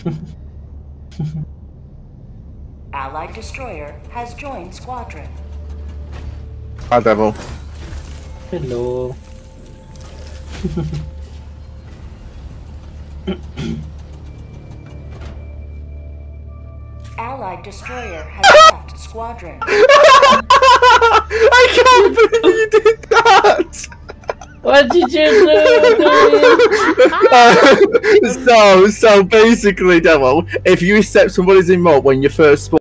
Allied destroyer has joined squadron. Hi, Devil. Hello. Allied destroyer has left squadron. I can't believe you did that! What did you do? So basically, Devil, if you accept somebody's emote when you first spawn,